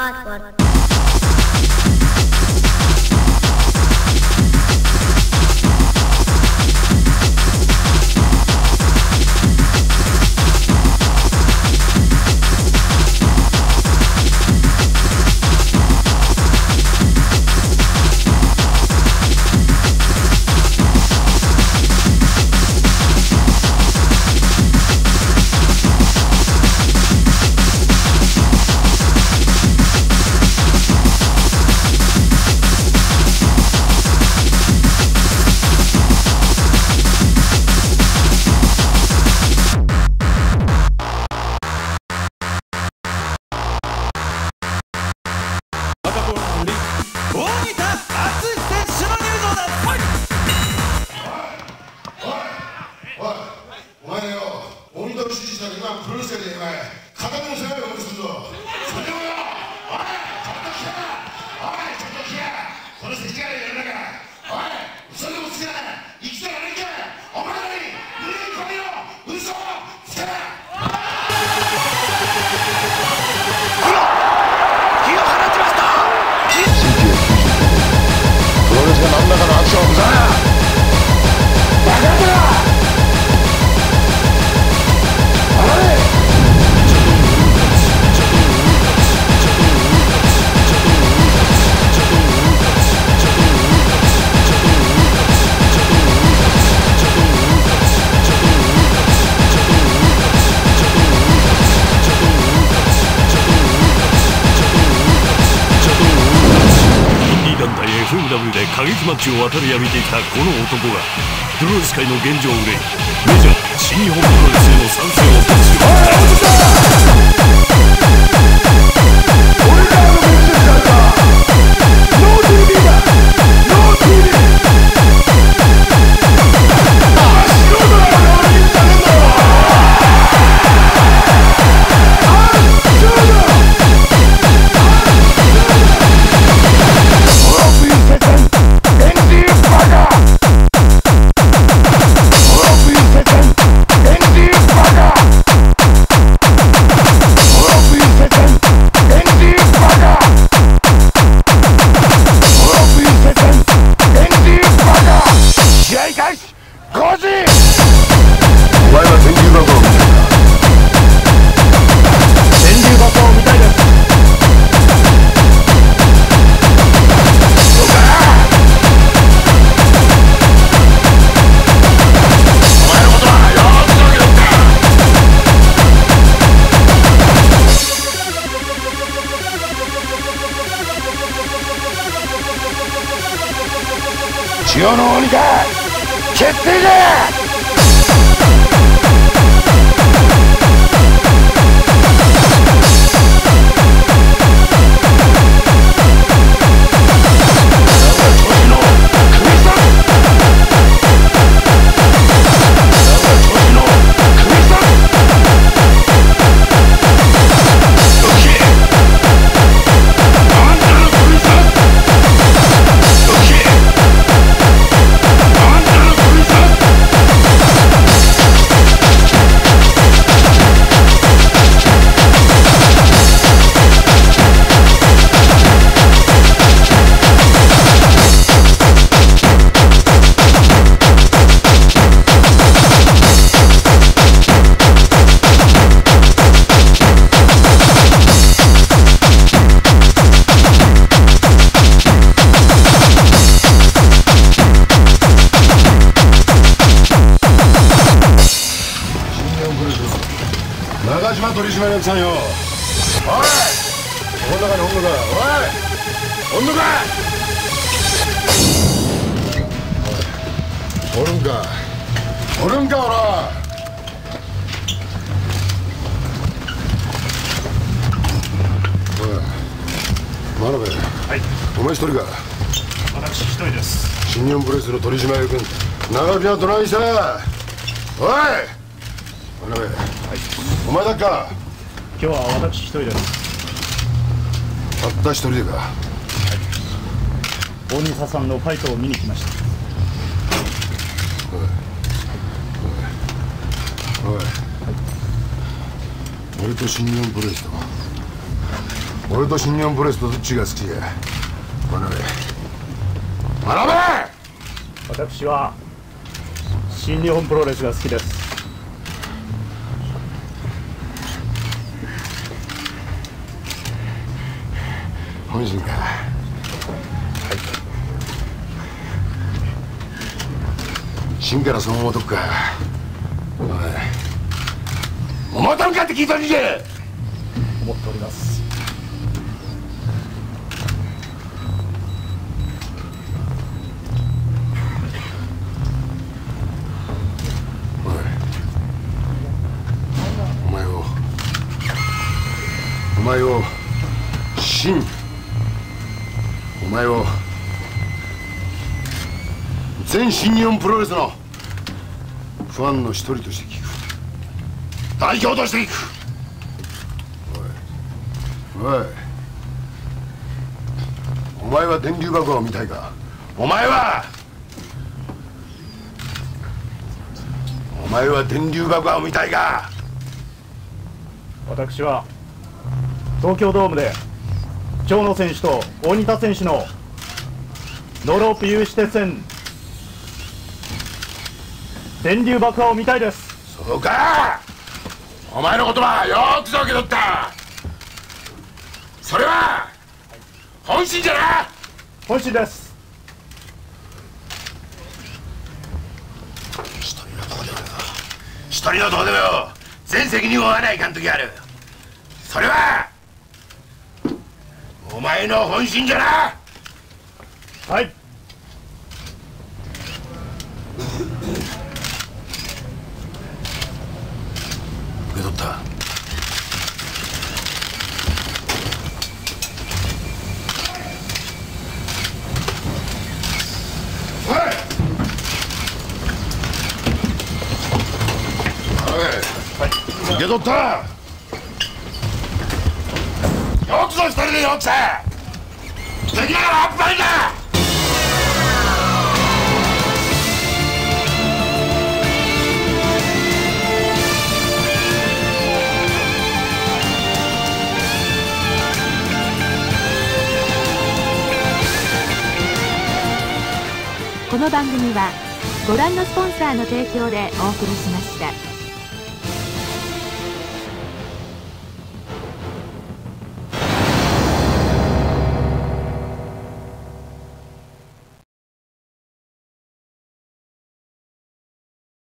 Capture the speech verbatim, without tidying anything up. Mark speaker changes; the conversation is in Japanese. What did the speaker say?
Speaker 1: Akbar.
Speaker 2: エフエムダブリュー で過激マッチを渡り歩いてきたこの男がプロレス界の現状を憂いメジャー新日本プロレスへの参戦を決意した俺らのメッセージなんだ ノーティービー だ ノーティービー
Speaker 3: 千代の鬼か決定だ。中島取締役さんよ。おい、この中におんのか。おい、おんのか。おるんかおるんか。おらおい真鍋、はい、お前一人か。
Speaker 4: 私一人です。
Speaker 3: 新日本プロレスの取締役君中島どないした。おい真鍋、はい、お前だっか。
Speaker 4: 今日は私一人です。
Speaker 3: たった一人でか。はい、
Speaker 4: 大西さんのファイトを見に来ました。
Speaker 3: おいおい、はい、俺と新日本プロレスと俺と新日本プロレスとどっちが好きや。学べ学べ。
Speaker 4: 私は新日本プロレスが好きです。
Speaker 3: 本心か。はい。芯からそう思うとくか。おい思うとるかって聞いたんじゃ。
Speaker 4: 思っております。
Speaker 3: お前をお前を真お前を全新日本プロレスのファンの一人として聞く。代表として聞く。おいおいお前は電流爆破を見たいか。お前はお前は電流爆破を見たいか。
Speaker 4: 私は東京ドームで長野選手と大仁田選手のノーロープ有刺鉄線電流爆破を見たいです。
Speaker 3: そうか。お前の言葉よーくぞ受け取った。それは本心じゃな。
Speaker 4: 本心です。
Speaker 3: 一人のどうでもよ一人のどうでもよ全責任を負わないかん時がある。それはお前の本心じゃな。
Speaker 4: はい。
Speaker 3: 受け取った。おい
Speaker 4: はい。
Speaker 3: 受け取った。よくぞ一人でよくせ。敵ながらアップラインだ。
Speaker 1: この番組はご覧のスポンサーの提供でお送りしました。